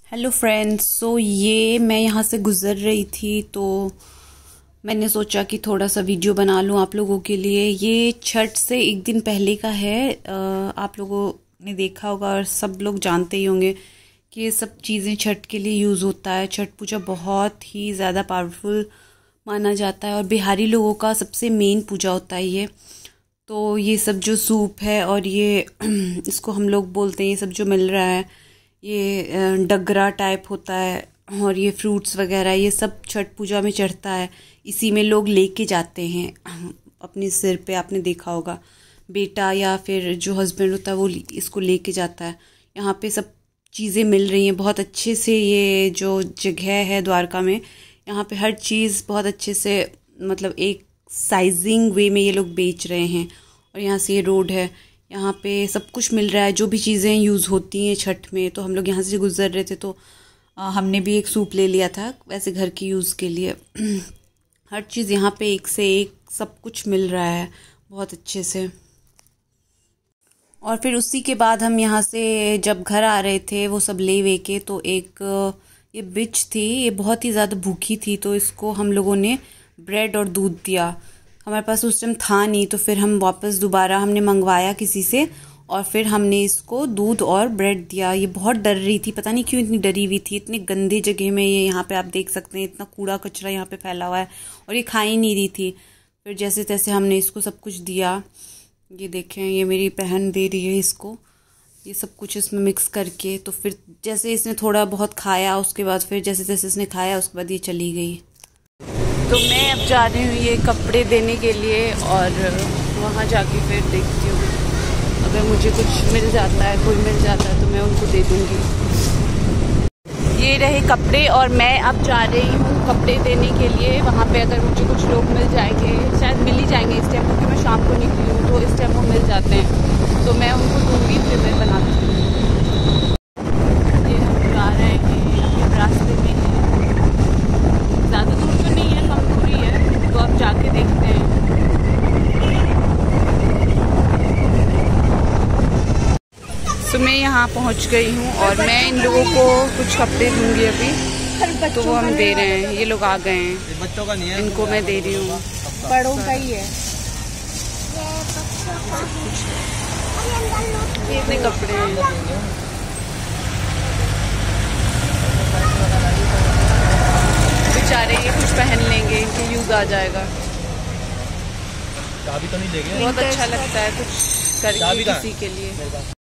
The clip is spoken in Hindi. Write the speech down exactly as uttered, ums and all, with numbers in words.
Hello friends. सो ये मैं यहाँ से गुज़र रही थी तो मैंने सोचा कि थोड़ा सा वीडियो बना लूँ आप लोगों के लिए। ये छठ से एक दिन पहले का है। आप लोगों ने देखा होगा और सब लोग जानते ही होंगे कि ये सब चीज़ें छठ के लिए यूज़ होता है। छठ पूजा बहुत ही ज़्यादा पावरफुल माना जाता है और बिहारी लोगों का सबसे मेन पूजा होता है ये। तो ये सब जो सूप है और ये इसको हम लोग बोलते हैं, ये सब जो मिल रहा है ये डगरा टाइप होता है और ये फ्रूट्स वगैरह ये सब छठ पूजा में चढ़ता है। इसी में लोग लेके जाते हैं अपने सिर पे। आपने देखा होगा बेटा या फिर जो हस्बैंड होता है वो इसको लेके जाता है। यहाँ पे सब चीज़ें मिल रही हैं बहुत अच्छे से। ये जो जगह है द्वारका में, यहाँ पे हर चीज़ बहुत अच्छे से, मतलब एक साइजिंग वे में ये लोग बेच रहे हैं। और यहाँ से ये रोड है, यहाँ पे सब कुछ मिल रहा है जो भी चीज़ें यूज़ होती हैं छठ में। तो हम लोग यहाँ से गुज़र रहे थे तो आ, हमने भी एक सूप ले लिया था वैसे घर की यूज़ के लिए। हर चीज़ यहाँ पे एक से एक सब कुछ मिल रहा है बहुत अच्छे से। और फिर उसी के बाद हम यहाँ से जब घर आ रहे थे वो सब ले वे के, तो एक ये बिच थी, ये बहुत ही ज़्यादा भूखी थी तो इसको हम लोगों ने ब्रेड और दूध दिया। हमारे पास उस टाइम था नहीं तो फिर हम वापस दोबारा हमने मंगवाया किसी से और फिर हमने इसको दूध और ब्रेड दिया। ये बहुत डर रही थी, पता नहीं क्यों इतनी डरी हुई थी। इतनी गंदे जगह में ये, यहाँ पे आप देख सकते हैं इतना कूड़ा कचरा यहाँ पे फैला हुआ है और ये खा ही नहीं रही थी। फिर जैसे तैसे हमने इसको सब कुछ दिया। ये देखें, ये मेरी बहन दे रही है इसको ये सब कुछ इसमें मिक्स करके। तो फिर जैसे इसने थोड़ा बहुत खाया, उसके बाद फिर जैसे तैसे इसने खाया, उसके बाद ये चली गई। तो मैं अब जा रही हूँ ये कपड़े देने के लिए और वहाँ जाके फिर देखती हूँ अगर मुझे कुछ मिल जाता है, कोई मिल जाता है तो मैं उनको दे दूँगी। ये रहे कपड़े और मैं अब जा रही हूँ कपड़े देने के लिए। वहाँ पे अगर मुझे कुछ लोग मिल जाएंगे, शायद मिल ही जाएंगे इस टाइम, क्योंकि मैं शाम को निकली हूँ तो इस टाइम वो मिल जाते हैं तो मैं उनको दूँगी, फिर मैं बनाती हूँ। ये हम जा रहे हैं अपने रास्ते में, ज़्यादा दूर तो नहीं है, कम दूरी है, तो अब जाके देखते हैं। तो मैं यहाँ पहुँच गई हूँ और मैं इन लोगों को कुछ कपड़े दूंगी अभी, तो वो हम दे रहे हैं। ये लोग आ गए हैं, बच्चों का नहीं है, इनको मैं दे रही हूँ, बड़ों का ही है। इतने कपड़े हैं, बेचारे ये कुछ पहन लेंगे, इनके यूज आ जाएगा। चाबी तो नहीं देंगे? बहुत अच्छा लगता है कुछ करके किसी के लिए।